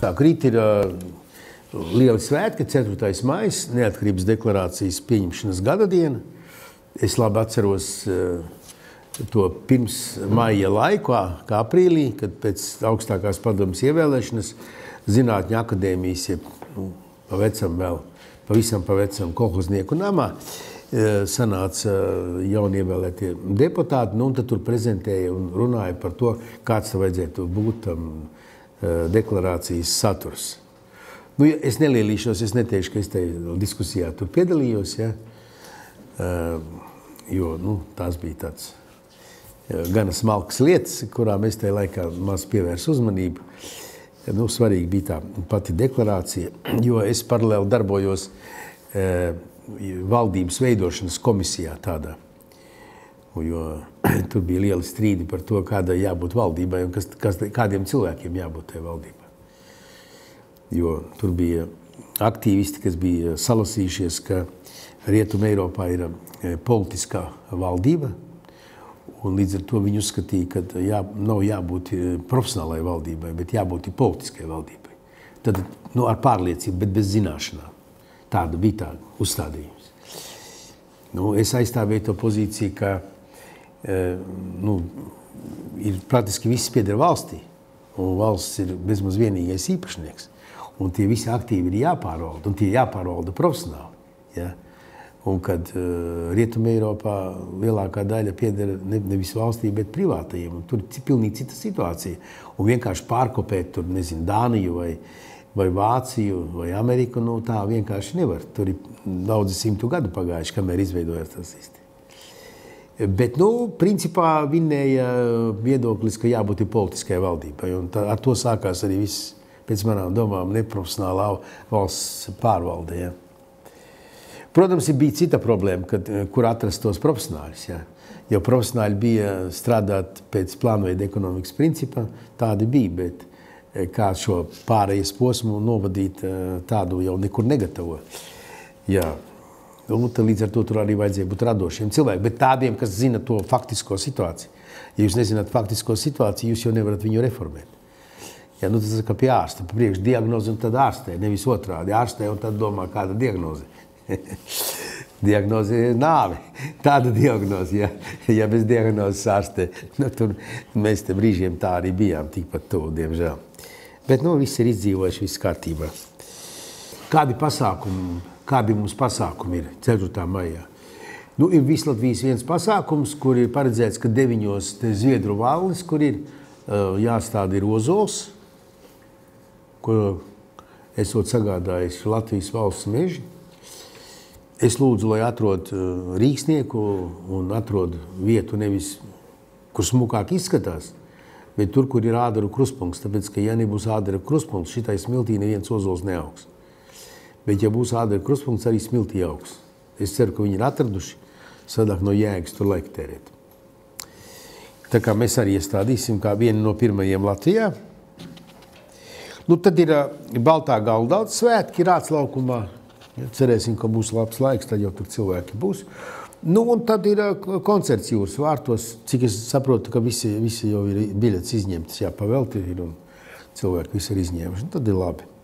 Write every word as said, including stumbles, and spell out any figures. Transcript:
pasāku. Rīt ir uh, lieli svētki, ceturtais maijs, neatkarības deklarācijas pieņemšanas gada diena. Es labi atceros uh, to pirms maija laikā, kā aprīlī, kad pēc augstākās padomas ievēlēšanas Zinātņu akadēmijas, ja, nu, pa vecam vēl, pavisam pa vecam kolhoznieku namā, sanāca jaunievēlētie deputāti, nu, un tad tur prezentēja un runāja par to, kāds tā vajadzētu būt tam deklarācijas saturs. Nu, es nelielīšos, es neteikšu, ka es te diskusijā tur piedalījos, ja, jo, nu, tās bija tāds gana smalkas lietas, kurām es tajā laikā maz pievērsu uzmanību. Nu, svarīgi bija tā pati deklarācija, jo es paralēli darbojos valdības veidošanas komisijā tādā, jo tur bija lieli strīdi par to, kādai jābūt valdībai un kas, kas, kādiem cilvēkiem jābūt tajā valdībā. Jo tur bija aktīvisti, kas bija salasījušies, ka Rietuma Eiropā ir politiskā valdība, un līdz ar to viņi uzskatīja, ka jā, nav jābūt profesionālai valdībai, bet jābūt politiskai valdībai. Tad, nu, ar pārliecību, bet bez zināšanām. Tāda bija tāda uzstādījums. Nu, es aizstāvēju to pozīciju, ka e, nu, ir praktiski viss pieder valstī, un valsts ir bezmaz vienīgais īpašnieks. Un tie visi aktīvi ir jāpārvalda, un tie jāpārvalda profesionāli. Ja? Un kad uh, Rietuma Eiropā lielākā daļa pieder ne, nevis valstī, bet privātajiem. Un tur ir pilnīgi cita situācija. Un vienkārši pārkopēt tur, nezinu, Dāniju vai, vai Vāciju vai Ameriku, nu tā vienkārši nevar. Tur ir daudzi simtu gadu pagājuši, kamēr izveidojās tas īsti. Bet, nu, principā vinnēja viedoklis, ka jābūt politiskai valdībai. Un tā, ar to sākās arī viss, pēc manām domām, neprofesionālā valsts pārvalde. Ja. Protams, bija cita problēma, kad, kur atrast tos profesionāļus. Ja. Jo profesionāļi bija strādāt pēc plānveida ekonomikas principa, tādi bija, bet kā šo pārējas posmu novadīt, tādu jau nekur negatavo. Ja. Un līdz ar to tur arī vajadzēja būt radošiem cilvēkiem, bet tādiem, kas zina to faktisko situāciju. Ja jūs nezināt faktisko situāciju, jūs jau nevarat viņu reformēt. Ja, nu, tas ir kā pie ārsta, pa priekš diagnozi un tad ārstē, nevis otrādi. Ārstē un tad domā, kāda diagnoze. Diagnoze ir nāve. Tāda diagnoze, ja, ja bez diagnozes ārstē. Nu, tur mēs te brīžiem tā arī bijām, tikpat tuvu, diemžēl. Bet, nu, viss ir izdzīvojuši, viss kārtībā. Kādi pasākumi, kādi mums pasākumi ir ceturtā maijā? Nu, ir Vislatvijas viens pasākums, kur ir paredzēts, ka deviņos Zviedru vallis, kur ir uh, jāstāda ir ozols, ko esot sagādājis Latvijas valsts meži. Es lūdzu, lai atrod rīksnieku un atrod vietu nevis, kur smukāk izskatās, bet tur, kur ir ādaru kruspunkts. Tāpēc, ka ja nebūs ādaru kruspunkts, šitai smiltī neviens ozols neaugs. Bet ja būs ādaru kruspunkts, arī smiltī augs. Es ceru, ka viņi ir atraduši, sadāk no jēgas tur laika tērēt. Tā kā mēs arī iestādīsim kā vienu no pirmajiem Latvijā. Nu, tad ir Baltā Galdauts svētki Rāts laukumā. Ja, cerēsim, ka būs labs laiks, tad jau tur cilvēki būs. Nu, un tad ir koncerts Jūras vārtos, cik es saprotu, ka visi, visi jau ir biļetes izņemtas, jā, pavelti ir un cilvēki visi ir izņēmuši. Tad ir labi.